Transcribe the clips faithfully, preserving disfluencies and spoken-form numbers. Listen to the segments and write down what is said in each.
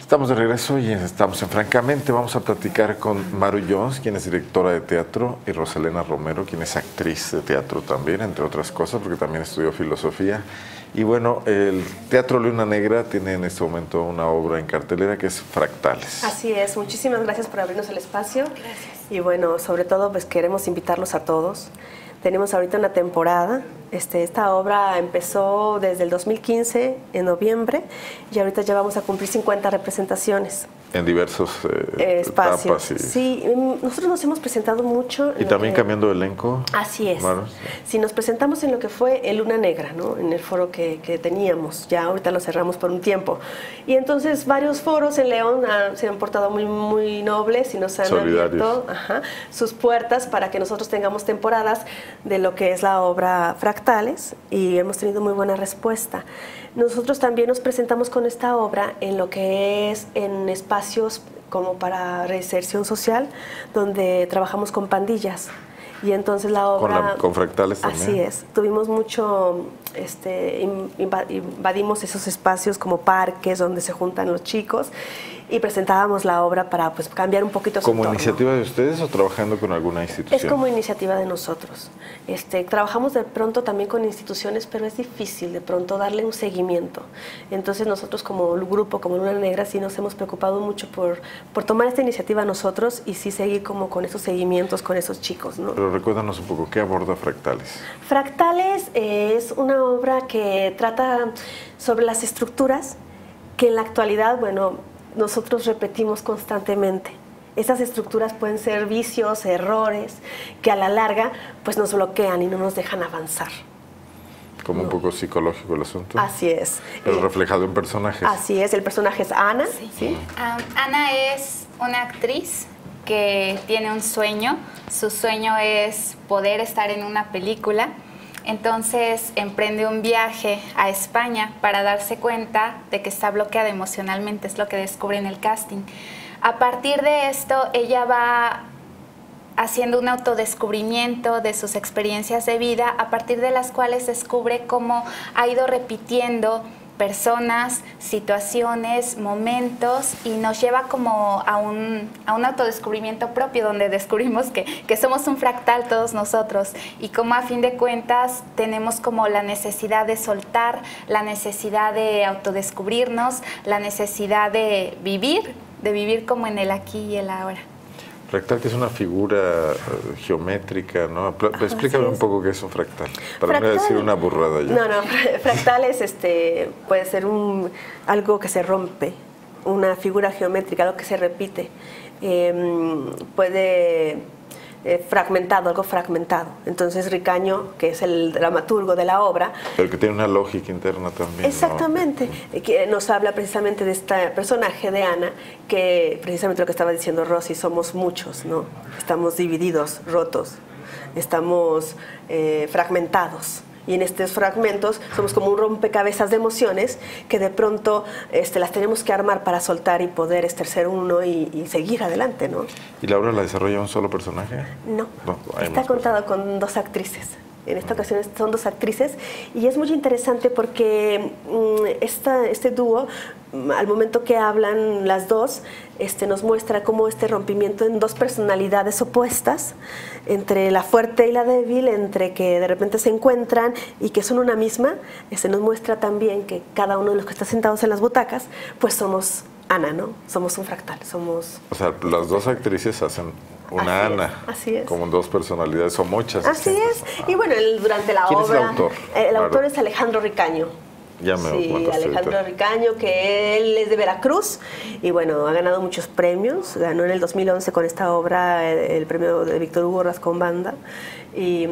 Estamos de regreso y estamos en Francamente. Vamos a platicar con Maru Jones, quien es directora de teatro, y Rosalena Romero, quien es actriz de teatro también, entre otras cosas, porque también estudió filosofía. Y bueno, el Teatro Luna Negra tiene en este momento una obra en cartelera que es Fractales. Así es, muchísimas gracias por abrirnos el espacio. Gracias. Y bueno, sobre todo pues queremos invitarlos a todos. Tenemos ahorita una temporada. Este, esta obra empezó desde el dos mil quince, en noviembre, y ahorita ya vamos a cumplir cincuenta representaciones. En diversos eh, espacios. Etapas y... Sí, nosotros nos hemos presentado mucho. Y también que... cambiando de elenco. Así es. Bueno, sí. Si nos presentamos en lo que fue el Luna Negra, ¿no? En el foro que, que teníamos, ya ahorita lo cerramos por un tiempo. Y entonces varios foros en León ah, se han portado muy, muy nobles y nos han solidarios. abierto ajá, sus puertas para que nosotros tengamos temporadas de lo que es la obra Fractales, y hemos tenido muy buena respuesta. Nosotros también nos presentamos con esta obra en lo que es en espacios como para reinserción social, donde trabajamos con pandillas. Y entonces la obra... Con, la, con Fractales también. Así es. Tuvimos mucho... Este, invadimos esos espacios como parques donde se juntan los chicos y presentábamos la obra para pues, cambiar un poquito su ¿Como entorno. iniciativa de ustedes o trabajando con alguna institución? Es como iniciativa de nosotros. Este, trabajamos de pronto también con instituciones, pero es difícil de pronto darle un seguimiento. Entonces nosotros como grupo, como Luna Negra, sí nos hemos preocupado mucho por, por tomar esta iniciativa nosotros y sí seguir como con esos seguimientos con esos chicos, ¿no? Pero recuérdanos un poco, ¿qué aborda Fractales? Fractales eh, es una obra que trata sobre las estructuras que en la actualidad, bueno, nosotros repetimos constantemente. Esas estructuras pueden ser vicios, errores, que a la larga pues nos bloquean y no nos dejan avanzar. Como no. un poco psicológico el asunto. Así es. Pero eh, reflejado en personajes. Así es, el personaje es Ana. Sí. ¿Sí? Um, Ana es una actriz que tiene un sueño. Su sueño es poder estar en una película. Entonces emprende un viaje a España para darse cuenta de que está bloqueada emocionalmente, es lo que descubre en el casting. A partir de esto, ella va haciendo un autodescubrimiento de sus experiencias de vida, a partir de las cuales descubre cómo ha ido repitiendo personas, situaciones, momentos, y nos lleva como a un, a un autodescubrimiento propio, donde descubrimos que, que somos un fractal todos nosotros, y como a fin de cuentas tenemos como la necesidad de soltar, la necesidad de autodescubrirnos, la necesidad de vivir, de vivir como en el aquí y el ahora. Fractal, que es una figura uh, geométrica, ¿no? Pl Explícame un poco qué es un fractal, para fractal, no decir una burrada ya. No, no, fractal es, este, puede ser un, algo que se rompe, una figura geométrica, algo que se repite. Eh, puede... Eh, fragmentado, algo fragmentado. Entonces Ricaño, que es el dramaturgo de la obra... Pero que tiene una lógica interna también. Exactamente, ¿no? Que nos habla precisamente de este personaje de Ana, que precisamente lo que estaba diciendo Rosy, somos muchos, ¿no? Estamos divididos, rotos, estamos eh, fragmentados. Y en estos fragmentos somos como un rompecabezas de emociones que de pronto este, las tenemos que armar para soltar y poder este, ser uno y, y seguir adelante, ¿no? ¿Y la obra la desarrolla un solo personaje? No, no está contado con dos actrices. En esta ocasión son dos actrices y es muy interesante porque um, esta, este dúo, um, al momento que hablan las dos, este, nos muestra cómo este rompimiento en dos personalidades opuestas, entre la fuerte y la débil, entre que de repente se encuentran y que son una misma, este, nos muestra también que cada uno de los que está sentados en las butacas, pues somos Ana, ¿no? Somos un fractal, somos... O sea, las dos actrices hacen... Una así Ana, es, así es. Como dos personalidades o muchas. Así distintas. es. Y bueno, el, durante la ¿Quién obra... es el autor? El autor claro. es Alejandro Ricaño. Ya me Sí, Alejandro ahorita. Ricaño, que él es de Veracruz y bueno, ha ganado muchos premios. Ganó en el dos mil once con esta obra el, el premio de Víctor Hugo Rascón Banda. Y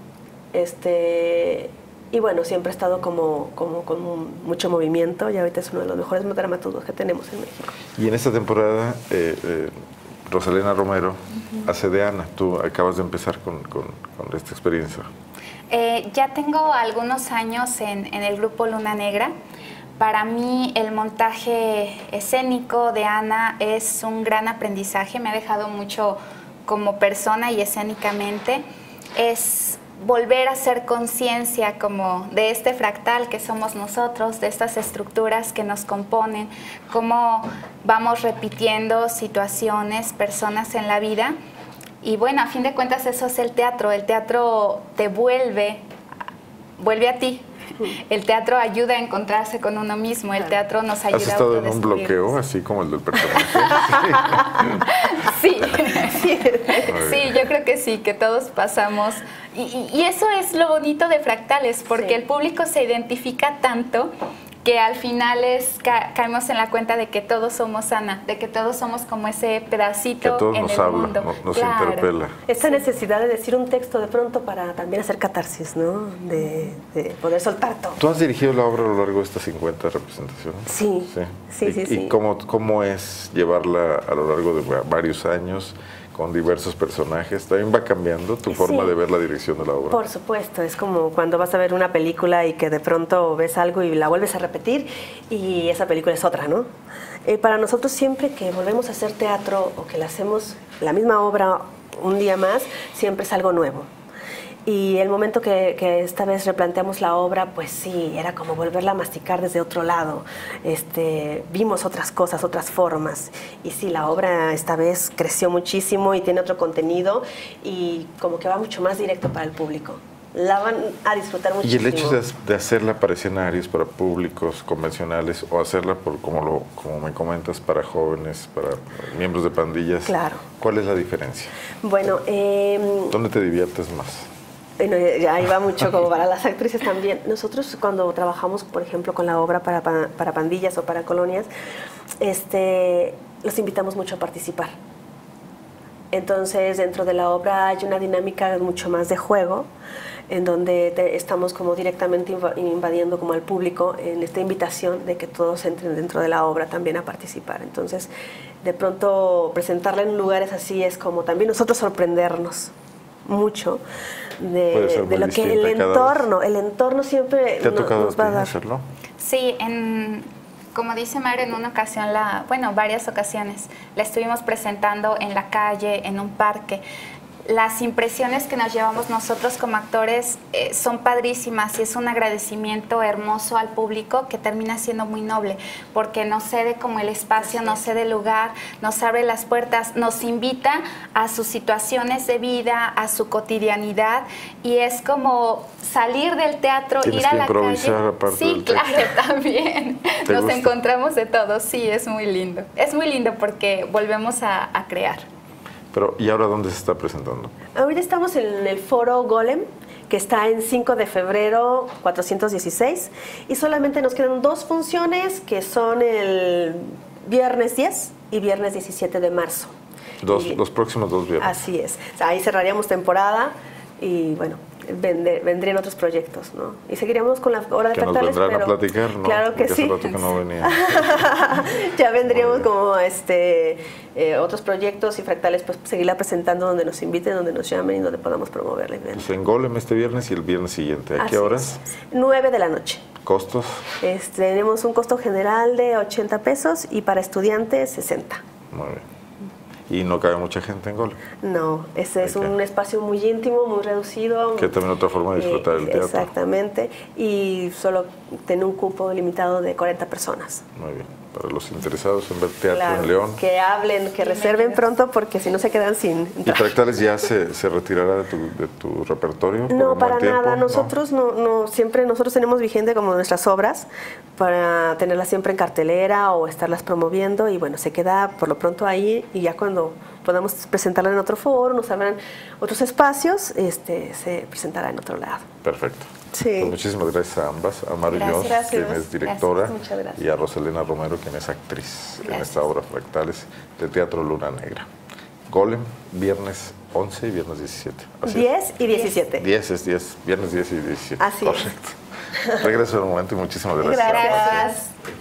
este... Y bueno, siempre ha estado como, como con mucho movimiento y ahorita es uno de los mejores dramaturgos que tenemos en México. Y en esta temporada, eh, eh, Rosalena Romero uh-huh. hace de Ana. Tú acabas de empezar con, con, con esta experiencia. Eh, ya tengo algunos años en, en el grupo Luna Negra. Para mí el montaje escénico de Ana es un gran aprendizaje. Me ha dejado mucho como persona y escénicamente. Es volver a hacer conciencia como de este fractal que somos nosotros, de estas estructuras que nos componen, cómo vamos repitiendo situaciones, personas en la vida. Y bueno, a fin de cuentas eso es el teatro. El teatro te vuelve, vuelve a ti. El teatro ayuda a encontrarse con uno mismo. El teatro nos ayuda a ¿Has estado en un bloqueo así como el del personaje? Sí, sí, sí, yo creo que sí, que todos pasamos. Y, y eso es lo bonito de Fractales, porque sí. el público se identifica tanto que al final es, ca caemos en la cuenta de que todos somos Ana, de que todos somos como ese pedacito que todos en nos el habla, mundo. Nos, nos claro. interpela. Esta necesidad de decir un texto de pronto para también hacer catarsis, ¿no? De, de poder soltar todo. ¿Tú has dirigido la obra a lo largo de estas cincuenta representaciones? Sí, sí, sí. ¿Y, sí, y sí. cómo, cómo es llevarla a lo largo de varios años? Con diversos personajes, ¿también va cambiando tu forma sí, de ver la dirección de la obra? Por supuesto, es como cuando vas a ver una película y que de pronto ves algo y la vuelves a repetir y esa película es otra, ¿no? Eh, para nosotros siempre que volvemos a hacer teatro o que le hacemos la misma obra un día más, siempre es algo nuevo. Y el momento que, que esta vez replanteamos la obra, pues sí, era como volverla a masticar desde otro lado. Este, vimos otras cosas, otras formas. Y sí, la obra esta vez creció muchísimo y tiene otro contenido y como que va mucho más directo para el público. La van a disfrutar muchísimo. Y el hecho de, de hacerla para escenarios, para públicos convencionales, o hacerla, por como, lo, como me comentas, para jóvenes, para miembros de pandillas, claro. ¿cuál es la diferencia? Bueno, eh, ¿dónde te diviertes más? Bueno, ahí va mucho como para las actrices también. Nosotros cuando trabajamos, por ejemplo, con la obra para, para pandillas o para colonias, este, los invitamos mucho a participar. Entonces, dentro de la obra hay una dinámica mucho más de juego, en donde te, estamos como directamente invadiendo como al público en esta invitación de que todos entren dentro de la obra también a participar. Entonces, de pronto presentarla en lugares así es como también nosotros sorprendernos mucho de, de lo que el entorno, el entorno siempre ¿Te ha tocado nos va a dar. hacerlo? Sí, en, como dice Mario, en una ocasión, la, bueno, varias ocasiones, la estuvimos presentando en la calle, en un parque. Las impresiones que nos llevamos nosotros como actores eh, son padrísimas y es un agradecimiento hermoso al público que termina siendo muy noble porque nos cede como el espacio, nos cede el lugar, nos abre las puertas, nos invita a sus situaciones de vida, a su cotidianidad y es como salir del teatro, Tienes ir a que la improvisar calle. Aparte Sí, del claro, texto. también. Nos gusta? encontramos de todo, sí, es muy lindo. Es muy lindo porque volvemos a, a crear. Pero, ¿y ahora dónde se está presentando? Ahorita estamos en el foro Golem, que está en cinco de febrero cuatrocientos dieciséis, y solamente nos quedan dos funciones, que son el viernes diez y viernes diecisiete de marzo. Dos, y, los próximos dos viernes. Así es. O sea, ahí cerraríamos temporada y, bueno, Vender, vendrían otros proyectos, ¿no? Y seguiríamos con la hora de que nos Fractales, vendrán pero a platicar, ¿no? Claro que Porque sí. hace rato que no venía. Ya vendríamos como este eh, otros proyectos y Fractales, pues seguirla presentando donde nos inviten, donde nos llamen y donde podamos promoverla. Pues en Golem este viernes y el viernes siguiente. ¿A Así qué horas? Es. nueve de la noche. ¿Costos? Este, tenemos un costo general de ochenta pesos y para estudiantes sesenta. Muy bien. ¿Y no cabe mucha gente en Golem? No, ese es Okay. un espacio muy íntimo, muy reducido. Que también otra forma de disfrutar eh, el teatro. Exactamente, y solo tiene un cupo limitado de cuarenta personas. Muy bien. Para los interesados en ver teatro Claro, en León. que hablen, que reserven pronto porque si no se quedan sin ¿Y entrar. Fractales ya se, se retirará de tu, de tu repertorio? por No, un para buen tiempo? nada. ¿No? Nosotros no, no, siempre nosotros tenemos vigente como nuestras obras para tenerlas siempre en cartelera o estarlas promoviendo y bueno, se queda por lo pronto ahí y ya cuando podamos presentarla en otro foro, nos abran otros espacios, este, se presentará en otro lado. Perfecto. Sí. Pues muchísimas gracias a ambas, a Maru Gracias. Jones, Gracias. quien es directora, Gracias. Muchas gracias. y a Rosalena Romero, quien es actriz en Gracias. esta obra Fractales del Teatro Luna Negra. Golem, viernes once y viernes diecisiete. Así diez y diecisiete. es. diez es diez, viernes diez y diecisiete. Así es. Correcto. Regreso en un momento y muchísimas gracias. Gracias.